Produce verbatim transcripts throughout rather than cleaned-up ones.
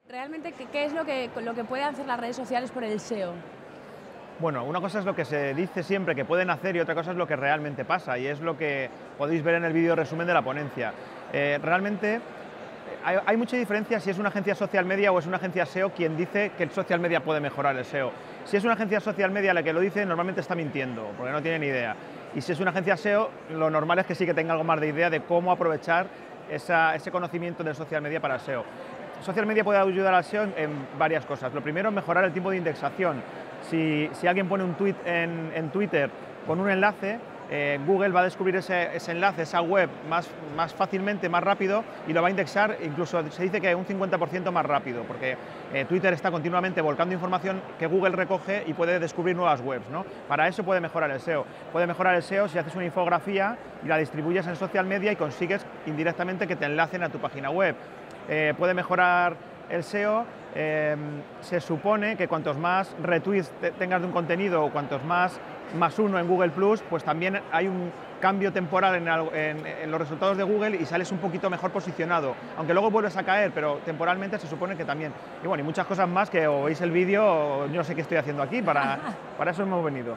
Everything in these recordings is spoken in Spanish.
Realmente, ¿qué, qué es lo que, lo que pueden hacer las redes sociales por el S E O? Bueno, una cosa es lo que se dice siempre que pueden hacer y otra cosa es lo que realmente pasa, y es lo que podéis ver en el vídeo resumen de la ponencia. Eh, realmente hay, hay mucha diferencia si es una agencia social media o es una agencia S E O quien dice que el social media puede mejorar el S E O. Si es una agencia social media la que lo dice, normalmente está mintiendo, porque no tiene ni idea. Y si es una agencia S E O, lo normal es que sí que tenga algo más de idea de cómo aprovechar esa, ese conocimiento del social media para el S E O. Social media puede ayudar al S E O en, en varias cosas. Lo primero, mejorar el tiempo de indexación. Si, si alguien pone un tweet en, en Twitter con un enlace, eh, Google va a descubrir ese, ese enlace, esa web, más, más fácilmente, más rápido, y lo va a indexar, incluso se dice que un cincuenta por ciento más rápido, porque eh, Twitter está continuamente volcando información que Google recoge y puede descubrir nuevas webs, ¿no? Para eso puede mejorar el S E O. Puede mejorar el S E O si haces una infografía y la distribuyes en social media y consigues indirectamente que te enlacen a tu página web. Eh, puede mejorar el S E O, eh, se supone que cuantos más retweets te tengas de un contenido o cuantos más más uno en Google Plus, pues también hay un cambio temporal en, en, en los resultados de Google y sales un poquito mejor posicionado, aunque luego vuelves a caer, pero temporalmente se supone que también. Y bueno, y muchas cosas más que o veis el vídeo o yo no sé qué estoy haciendo aquí, para, para eso hemos venido.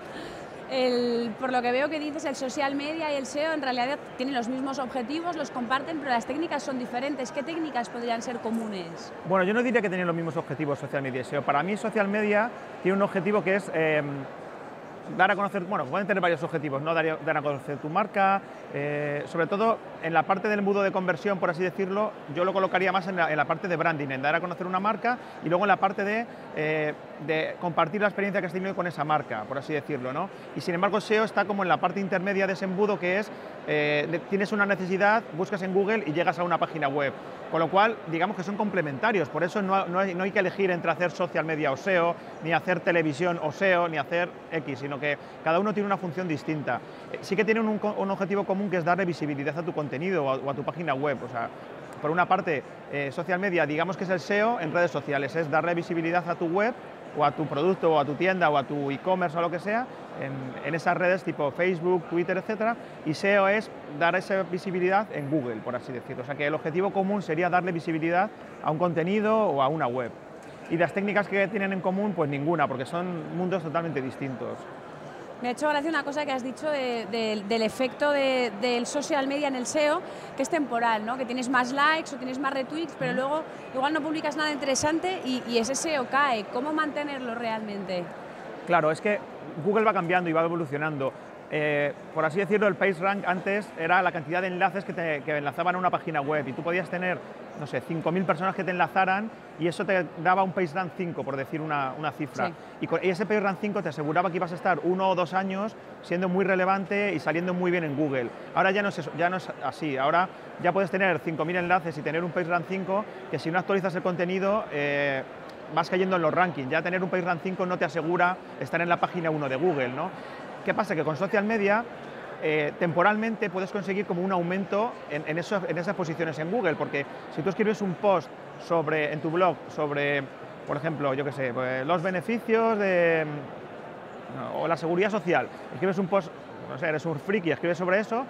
El, por lo que veo que dices, el social media y el S E O en realidad tienen los mismos objetivos, los comparten, pero las técnicas son diferentes. ¿Qué técnicas podrían ser comunes? Bueno, yo no diría que tienen los mismos objetivos social media y S E O. Para mí social media tiene un objetivo que es eh, dar a conocer, bueno, pueden tener varios objetivos, ¿no? Dar, dar a conocer tu marca, eh, sobre todo en la parte del embudo de conversión, por así decirlo, yo lo colocaría más en la, en la parte de branding, en dar a conocer una marca, y luego en la parte de, eh, de compartir la experiencia que has tenido con esa marca, por así decirlo, ¿no? Y sin embargo S E O está como en la parte intermedia de ese embudo, que es, eh, tienes una necesidad, buscas en Google y llegas a una página web, con lo cual, digamos que son complementarios, por eso no, no, hay, no hay que elegir entre hacer social media o S E O, ni hacer televisión o S E O, ni hacer X, sino que cada uno tiene una función distinta. Sí que tienen un, un objetivo común, que es darle visibilidad a tu contenido o a, o a tu página web. O sea, por una parte, eh, social media, digamos que es el S E O en redes sociales, es darle visibilidad a tu web o a tu producto o a tu tienda o a tu e-commerce o lo que sea, en, en esas redes tipo Facebook, Twitter, etcétera, y S E O es dar esa visibilidad en Google, por así decirlo. O sea que el objetivo común sería darle visibilidad a un contenido o a una web. Y las técnicas que tienen en común, pues ninguna, porque son mundos totalmente distintos. Me ha hecho gracia una cosa que has dicho de, de, del efecto de, del social media en el S E O, que es temporal, ¿no? Que tienes más likes o tienes más retweets, pero luego igual no publicas nada interesante y, y ese S E O cae. ¿Cómo mantenerlo realmente? Claro, es que Google va cambiando y va evolucionando. Eh, por así decirlo, el PageRank antes era la cantidad de enlaces que, te, que enlazaban a una página web, y tú podías tener, no sé, cinco mil personas que te enlazaran y eso te daba un PageRank cinco, por decir una, una cifra. Sí. Y, con, y ese PageRank cinco te aseguraba que ibas a estar uno o dos años siendo muy relevante y saliendo muy bien en Google. Ahora ya no es, ya no es así, ahora ya puedes tener cinco mil enlaces y tener un PageRank cinco que si no actualizas el contenido, eh, vas cayendo en los rankings. Ya tener un PageRank cinco no te asegura estar en la página uno de Google, ¿no? ¿Qué pasa? Que con social media eh, temporalmente puedes conseguir como un aumento en, en, eso, en esas posiciones en Google, porque si tú escribes un post sobre, en tu blog sobre, por ejemplo, yo qué sé, pues, los beneficios de, no, o la seguridad social, escribes un post, no sé, eres un friki, escribes sobre eso,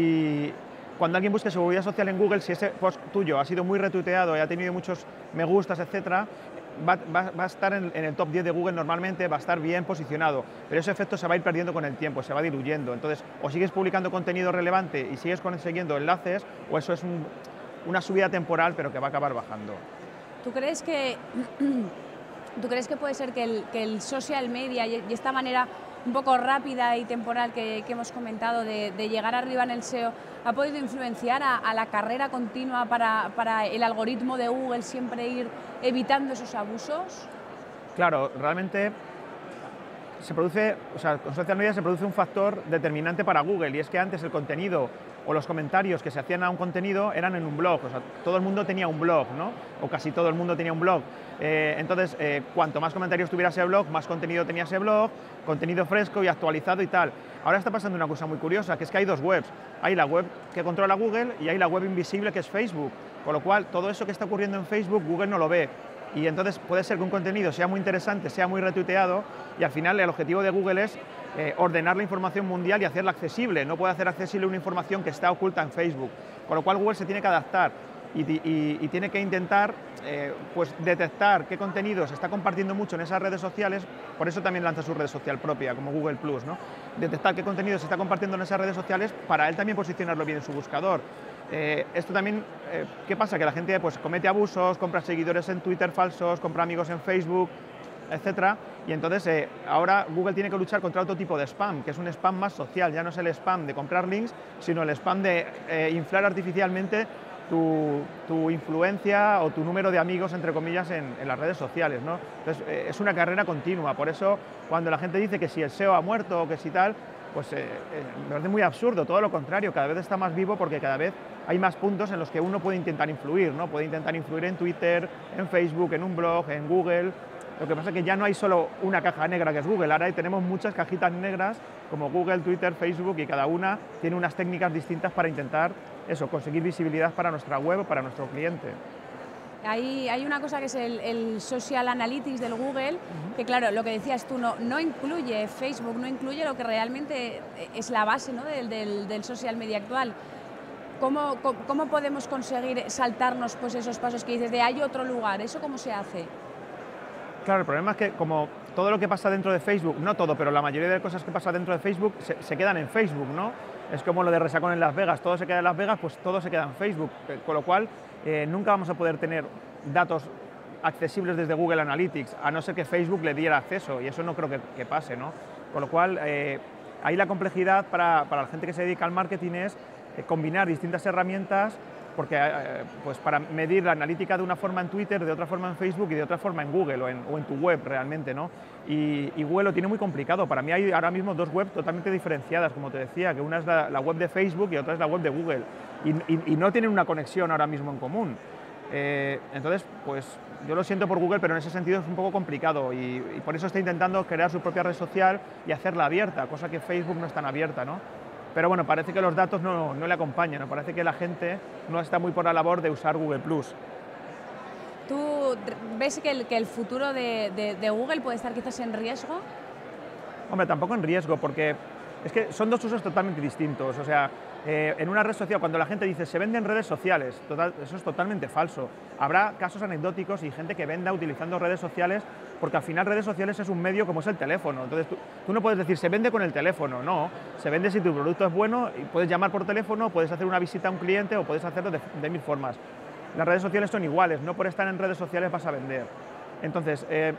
y cuando alguien busque seguridad social en Google, si ese post tuyo ha sido muy retuiteado y ha tenido muchos me gustas, etcétera, Va, va, va a estar en, en el top diez de Google normalmente, va a estar bien posicionado, pero ese efecto se va a ir perdiendo con el tiempo, se va diluyendo. Entonces, o sigues publicando contenido relevante y sigues consiguiendo enlaces, o eso es un, una subida temporal, pero que va a acabar bajando. ¿Tú crees que, ¿tú crees que puede ser que el, que el social media y, y esta manera un poco rápida y temporal que, que hemos comentado de, de llegar arriba en el S E O ha podido influenciar a, a la carrera continua para, para el algoritmo de Google siempre ir evitando esos abusos? Claro, realmente se produce, o sea, con social media se produce un factor determinante para Google, y es que antes el contenido o los comentarios que se hacían a un contenido eran en un blog, o sea, todo el mundo tenía un blog, ¿no? O casi todo el mundo tenía un blog. Eh, entonces, eh, cuanto más comentarios tuviera ese blog, más contenido tenía ese blog, contenido fresco y actualizado y tal. Ahora está pasando una cosa muy curiosa, que es que hay dos webs. Hay la web que controla Google y hay la web invisible, que es Facebook, con lo cual todo eso que está ocurriendo en Facebook, Google no lo ve. Y entonces puede ser que un contenido sea muy interesante, sea muy retuiteado, y al final el objetivo de Google es eh, ordenar la información mundial y hacerla accesible. No puede hacer accesible una información que está oculta en Facebook, con lo cual Google se tiene que adaptar. y, y, y tiene que intentar eh, pues detectar qué contenido se está compartiendo mucho en esas redes sociales, por eso también lanza su red social propia, como Google Plus, ¿no? Detectar qué contenido se está compartiendo en esas redes sociales para él también posicionarlo bien en su buscador. Eh, esto también, eh, ¿qué pasa? Que la gente pues, comete abusos, compra seguidores en Twitter falsos, compra amigos en Facebook, etcétera, y entonces eh, ahora Google tiene que luchar contra otro tipo de spam, que es un spam más social, ya no es el spam de comprar links, sino el spam de eh, inflar artificialmente tu, tu influencia o tu número de amigos, entre comillas, en, en las redes sociales, ¿no? Entonces eh, es una carrera continua, por eso cuando la gente dice que si el S E O ha muerto o que si tal, pues eh, eh, me parece muy absurdo, todo lo contrario, cada vez está más vivo porque cada vez hay más puntos en los que uno puede intentar influir, ¿no? Puede intentar influir en Twitter, en Facebook, en un blog, en Google. Lo que pasa es que ya no hay solo una caja negra que es Google, ahora tenemos muchas cajitas negras como Google, Twitter, Facebook y cada una tiene unas técnicas distintas para intentar eso, conseguir visibilidad para nuestra web o para nuestro cliente. Hay, hay una cosa que es el, el Social Analytics del Google, uh-huh. que claro, lo que decías tú, no, no incluye Facebook, no incluye lo que realmente es la base, ¿no? del, del, del social media actual. ¿Cómo, cómo, ¿Cómo podemos conseguir saltarnos pues, esos pasos que dices de hay otro lugar? ¿Eso cómo se hace? Claro, el problema es que como todo lo que pasa dentro de Facebook, no todo, pero la mayoría de cosas que pasa dentro de Facebook se, se quedan en Facebook, ¿no? Es como lo de Resacón en Las Vegas, todo se queda en Las Vegas, pues todo se queda en Facebook, con lo cual eh, nunca vamos a poder tener datos accesibles desde Google Analytics, a no ser que Facebook le diera acceso, y eso no creo que, que pase, ¿no? Con lo cual, eh, ahí la complejidad para, para la gente que se dedica al marketing es eh, combinar distintas herramientas, porque eh, pues para medir la analítica de una forma en Twitter, de otra forma en Facebook y de otra forma en Google o en, o en tu web realmente, ¿no? Y, y Google lo tiene muy complicado. Para mí hay ahora mismo dos webs totalmente diferenciadas, como te decía, que una es la, la web de Facebook y otra es la web de Google. Y, y, y no tienen una conexión ahora mismo en común. Eh, entonces, pues yo lo siento por Google, pero en ese sentido es un poco complicado y, y por eso está intentando crear su propia red social y hacerla abierta, cosa que Facebook no es tan abierta, ¿no? Pero bueno, parece que los datos no, no le acompañan, ¿no? Parece que la gente no está muy por la labor de usar Google Plus. ¿Tú ves que el, que el futuro de, de, de Google puede estar quizás en riesgo? Hombre, tampoco en riesgo, porque es que son dos usos totalmente distintos. O sea, eh, en una red social, cuando la gente dice se venden redes sociales, total, eso es totalmente falso. Habrá casos anecdóticos y gente que venda utilizando redes sociales, porque al final redes sociales es un medio como es el teléfono. Entonces tú, tú no puedes decir se vende con el teléfono, no. Se vende si tu producto es bueno y puedes llamar por teléfono, puedes hacer una visita a un cliente o puedes hacerlo de, de mil formas. Las redes sociales son iguales, no por estar en redes sociales vas a vender. Entonces, eh,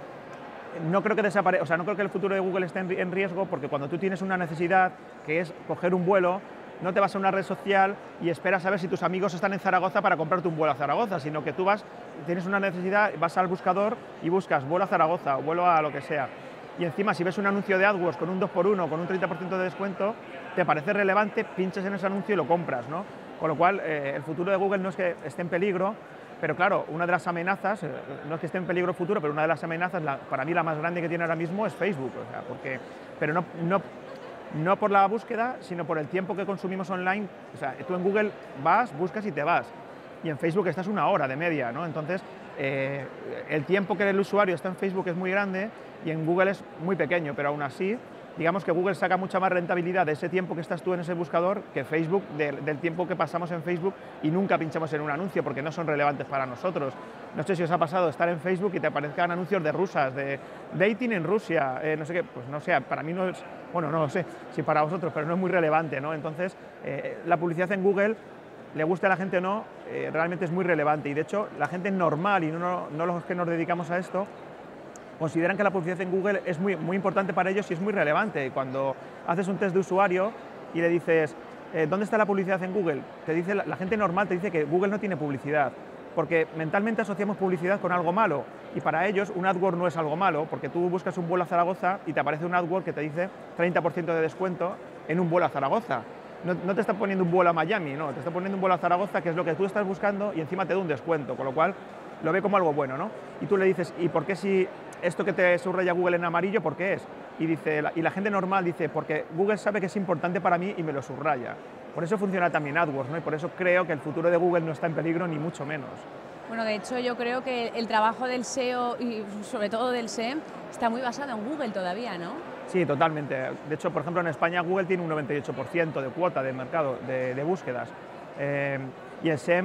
no creo que desapare- o sea, no creo que el futuro de Google esté en, en riesgo, porque cuando tú tienes una necesidad, que es coger un vuelo, no te vas a una red social y esperas a ver si tus amigos están en Zaragoza para comprarte un vuelo a Zaragoza, sino que tú vas, tienes una necesidad, vas al buscador y buscas vuelo a Zaragoza o vuelo a lo que sea. Y encima, si ves un anuncio de AdWords con un dos por uno, con un treinta por ciento de descuento, te parece relevante, pinches en ese anuncio y lo compras, ¿no? Con lo cual, eh, el futuro de Google no es que esté en peligro, pero claro, una de las amenazas, eh, no es que esté en peligro futuro, pero una de las amenazas, la, para mí la más grande que tiene ahora mismo es Facebook, o sea, porque, pero no, no, no por la búsqueda, sino por el tiempo que consumimos online. O sea, tú en Google vas, buscas y te vas, y en Facebook estás una hora de media, ¿no? Entonces, eh, el tiempo que el usuario está en Facebook es muy grande y en Google es muy pequeño, pero aún así, digamos que Google saca mucha más rentabilidad de ese tiempo que estás tú en ese buscador que Facebook, de, del tiempo que pasamos en Facebook y nunca pinchamos en un anuncio porque no son relevantes para nosotros. No sé si os ha pasado estar en Facebook y te aparezcan anuncios de rusas, de dating en Rusia, eh, no sé qué, pues no sé, para mí no es, bueno, no lo sé si para vosotros, pero no es muy relevante, ¿no? Entonces, eh, la publicidad en Google, le guste a la gente o no, eh, realmente es muy relevante y de hecho la gente normal y no, no, no los que nos dedicamos a esto, consideran que la publicidad en Google es muy, muy importante para ellos y es muy relevante. Cuando haces un test de usuario y le dices, eh, ¿dónde está la publicidad en Google? Te dice, la, la gente normal te dice que Google no tiene publicidad, porque mentalmente asociamos publicidad con algo malo, y para ellos un AdWord no es algo malo, porque tú buscas un vuelo a Zaragoza y te aparece un AdWord que te dice treinta por ciento de descuento en un vuelo a Zaragoza. No, no te está poniendo un vuelo a Miami, no, te está poniendo un vuelo a Zaragoza, que es lo que tú estás buscando, y encima te da un descuento, con lo cual lo ve como algo bueno, ¿no? Y tú le dices, ¿y por qué si esto que te subraya Google en amarillo, por qué es? Y, dice, y la gente normal dice, porque Google sabe que es importante para mí y me lo subraya. Por eso funciona también AdWords, ¿no? Y por eso creo que el futuro de Google no está en peligro, ni mucho menos. Bueno, de hecho yo creo que el trabajo del S E O y sobre todo del S E M está muy basado en Google todavía, ¿no? Sí, totalmente. De hecho, por ejemplo, en España Google tiene un noventa y ocho por ciento de cuota de mercado de, de búsquedas. Eh, y el S E M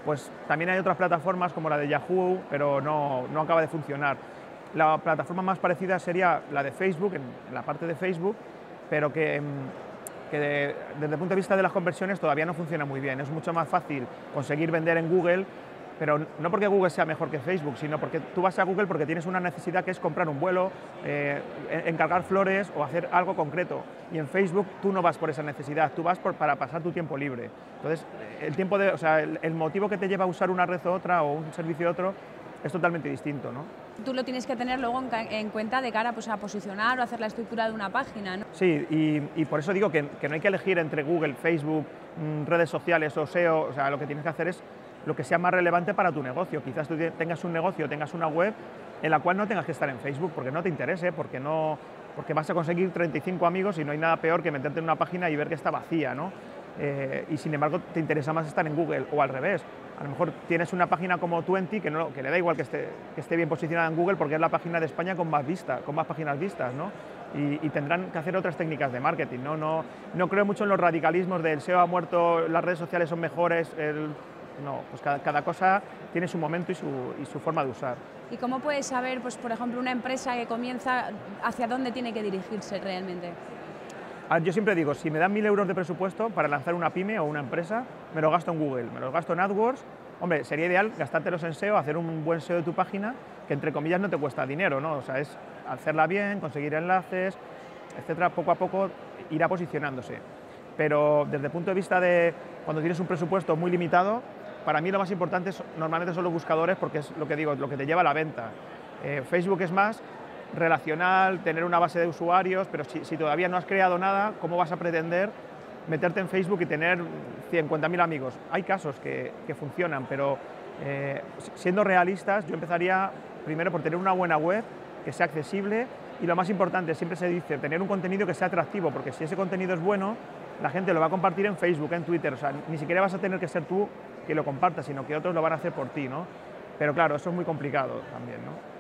pues también hay otras plataformas como la de Yahoo, pero no, no acaba de funcionar. La plataforma más parecida sería la de Facebook, en la parte de Facebook, pero que, que de, desde el punto de vista de las conversiones todavía no funciona muy bien. Es mucho más fácil conseguir vender en Google, pero no porque Google sea mejor que Facebook, sino porque tú vas a Google porque tienes una necesidad que es comprar un vuelo, eh, encargar flores o hacer algo concreto. Y en Facebook tú no vas por esa necesidad, tú vas por, para pasar tu tiempo libre. Entonces, el, tiempo de, o sea, el, el motivo que te lleva a usar una red u otra o un servicio u otro es totalmente distinto, ¿no? Tú lo tienes que tener luego en, en cuenta de cara, pues, a posicionar o hacer la estructura de una página, ¿no? Sí, y, y por eso digo que, que no hay que elegir entre Google, Facebook, mmm, redes sociales o S E O. O sea, lo que tienes que hacer es lo que sea más relevante para tu negocio. Quizás tú tengas un negocio, tengas una web en la cual no tengas que estar en Facebook porque no te interese, porque, no, porque vas a conseguir treinta y cinco amigos y no hay nada peor que meterte en una página y ver que está vacía, ¿no? Eh, y sin embargo te interesa más estar en Google, o al revés. A lo mejor tienes una página como veinte que, no, que le da igual que esté, que esté bien posicionada en Google porque es la página de España con más vistas, con más páginas vistas, ¿no? Y, y tendrán que hacer otras técnicas de marketing, ¿no? No, no creo mucho en los radicalismos del S E O ha muerto, las redes sociales son mejores, el, no, pues cada, cada cosa tiene su momento y su, y su forma de usar. ¿Y cómo puedes saber, pues, por ejemplo, una empresa que comienza, hacia dónde tiene que dirigirse realmente? Yo siempre digo, si me dan mil euros de presupuesto para lanzar una pyme o una empresa, me lo gasto en Google, me los gasto en AdWords. Hombre, sería ideal gastártelos en S E O, hacer un buen S E O de tu página, que entre comillas no te cuesta dinero, ¿no? O sea, es hacerla bien, conseguir enlaces, etcétera, poco a poco irá posicionándose. Pero desde el punto de vista de cuando tienes un presupuesto muy limitado, para mí lo más importante es, normalmente son los buscadores, porque es lo que digo, lo que te lleva a la venta. Eh, Facebook es más relacional, tener una base de usuarios, pero si, si todavía no has creado nada, ¿cómo vas a pretender meterte en Facebook y tener cincuenta mil amigos? Hay casos que, que funcionan, pero eh, siendo realistas, yo empezaría primero por tener una buena web, que sea accesible, y lo más importante, siempre se dice, tener un contenido que sea atractivo, porque si ese contenido es bueno, la gente lo va a compartir en Facebook, en Twitter, o sea, ni siquiera vas a tener que ser tú que lo compartas, sino que otros lo van a hacer por ti, ¿no? Pero claro, eso es muy complicado también, ¿no?